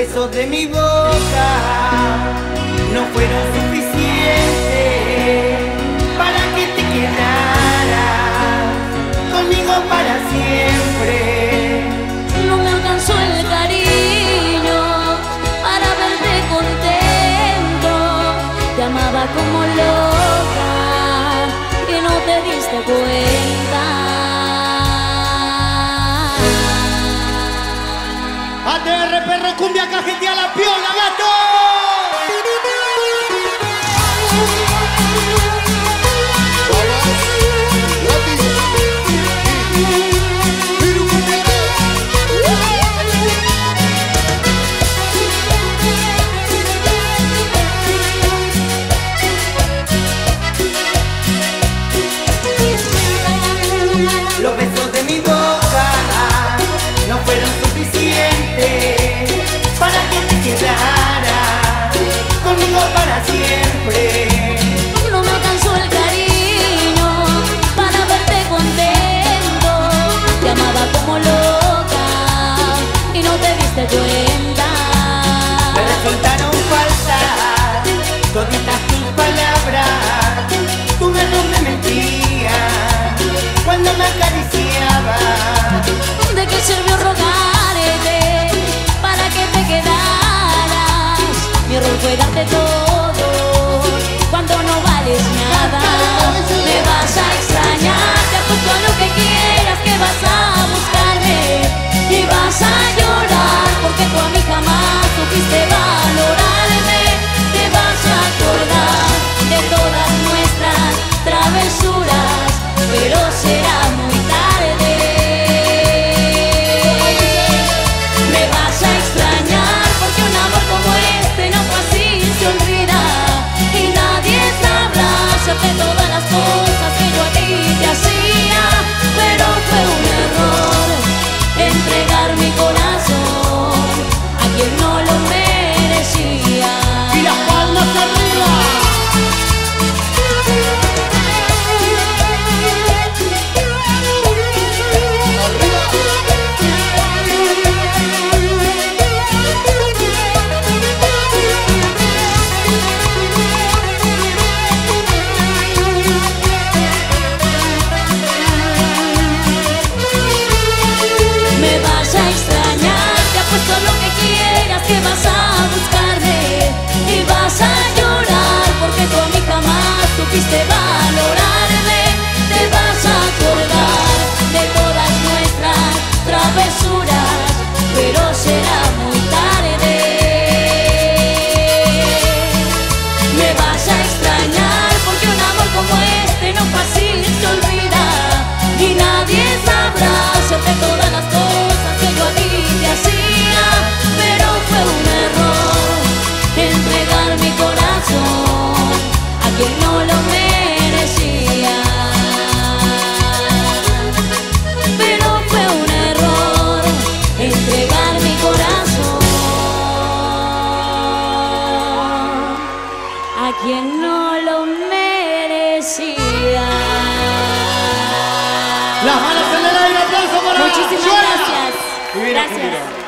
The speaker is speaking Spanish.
besos de mi boca no fueron suficientes para que te quedaras conmigo para siempre. No me alcanzó el cariño para verte contento. Te amaba como loca y no te diste cuenta. ATR, perro, cumbia, cajetea la piola, gato. Los besos de mi boca no fueron suficientes para que te quedaras conmigo para siempre. No me alcanzó el cariño para verte contento. Te amaba como loca y no te diste cuenta. Me resultaron falsas toditas tus palabras. Tu mano me mentía cuando me acariciaba. ¿De qué sirvió rogarte para que te quedaras? Mi error fue darte todo cuando no vales nada. Me vas a extrañar, te apuesto a lo que quieras que vas a buscarme y vas a llorar porque tú a mí jamás supiste valorarme. Te vas a acordar de todas nuestras travesuras, pero será muy tarde. Me vas a extrañar porque un amor como este no fácil se olvida y nadie sabrá hacerte todas las cosas que yo a ti te hacía. Pero fue un error entregar mi corazón a quien no lo merecía. Y las palmas arriba. Me vas a extrañar, te apuesto lo que quieras que vas a buscarme y vas a llorar porque tú a mí jamás supiste valorarme. Te vas a acordar de todas nuestras travesuras, pero será muy tarde. Me vas a extrañar porque un amor como este no fácil se olvida y nadie sabrá hacerte todas las cosas que yo a ti te hacía. Pero fue un error entregar mi corazón a quien no lo merecía. Pero fue un error entregar mi corazón a quien no lo merecía. Las manos en el aire, aplauso para Muchísimas Joana. gracias. Divina, Gracias.